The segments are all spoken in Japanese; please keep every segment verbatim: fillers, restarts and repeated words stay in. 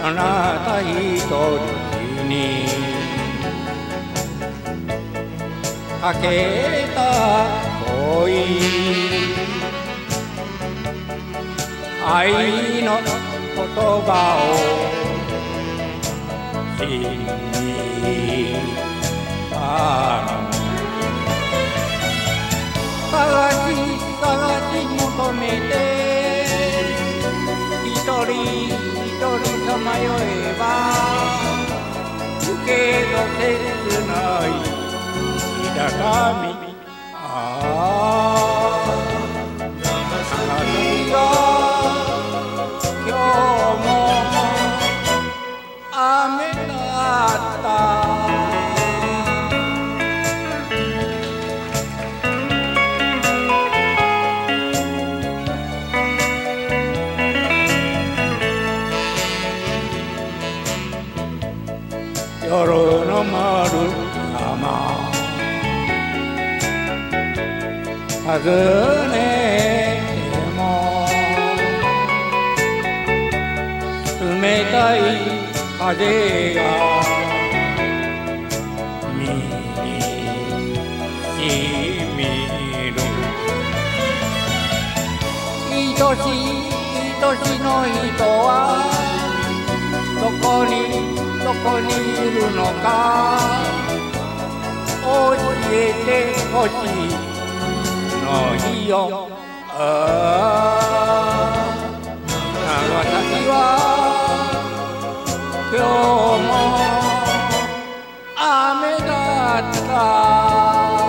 あなた一人にかけた恋、愛の言葉を信じたの。探し探し求めて一人一人さまよえば、けど切ない痛み、ああ長旅が今日も雨だった。夜の丸山訪ねても冷たい風が身にしみる。愛しい愛しの人はどこにどこにいるのか教えてほしいのよ。ああ長崎は今日も雨だった。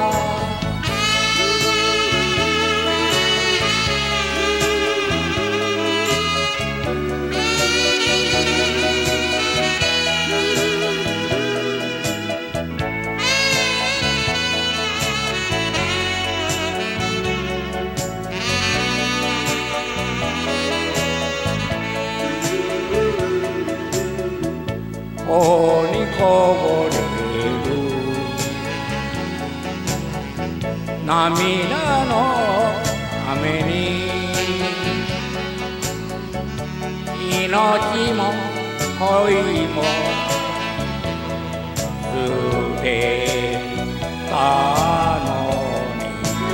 頬にこぼれる涙の雨に命も恋も捨てたのに、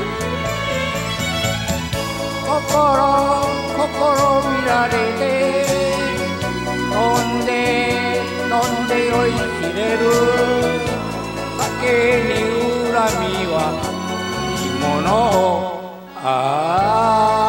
心心見られて飲んで飲んで酔いしれる。酒に恨みはいいもの。ああ